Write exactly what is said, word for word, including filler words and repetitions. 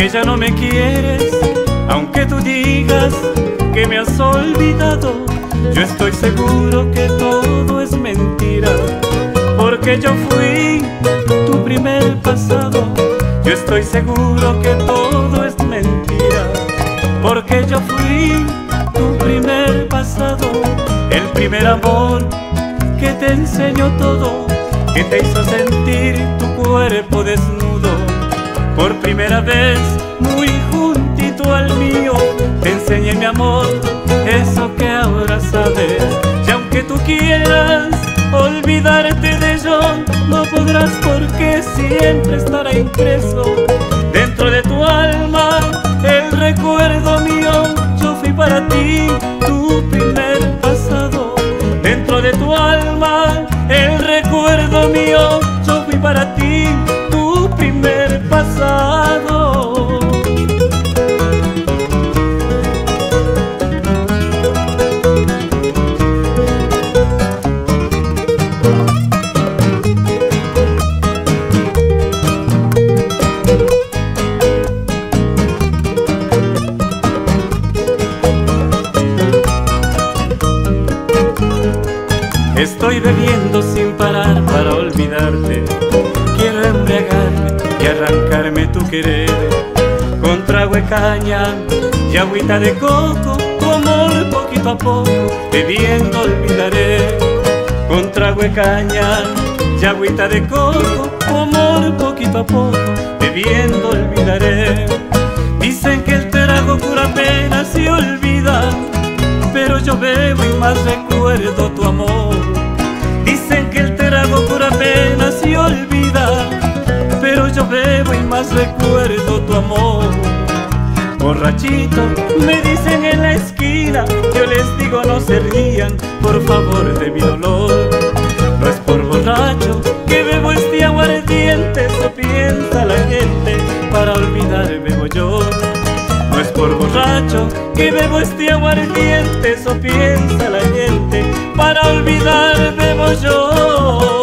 que ya no me quieres, aunque tú digas que me has olvidado. Yo estoy seguro que todo es mentira, porque yo fui tu primer pasado. Yo estoy seguro que todo es mentira, porque yo fui tu primer pasado. El primer amor que te enseñó todo, que te hizo sentir tu cuerpo desnudo. Por primera vez, muy juntito al mío, te enseñé mi amor, eso que ahora sabes. Y aunque tú quieras olvidarte de yo, no podrás, porque siempre estará impreso dentro de tu alma el recuerdo mío. Yo fui para ti tu primer pasado, dentro de tu alma el recuerdo mío. Yo fui para ti tu primer pasado. Estoy bebiendo sin parar para olvidarte. Quiero embriagarme y arrancarme tu querer. Con trago de caña y agüita de coco, tu amor poquito a poco bebiendo olvidaré. Con trago de caña y agüita de coco, tu amor poquito a poco bebiendo olvidaré. Dicen que el trago cura penas y olvida, pero yo bebo y más recuerdo tu amor. Dicen que el trago cura penas y olvida, pero yo bebo y más recuerdo tu amor. Borrachito, me dicen en la esquina, yo les digo no se rían, por favor, de mi dolor. No es por borracho que bebo este aguardiente, eso piensa la gente, para olvidar bebo yo. No es por borracho que bebo este aguardiente, eso piensa la gente, para olvidar bebo yo.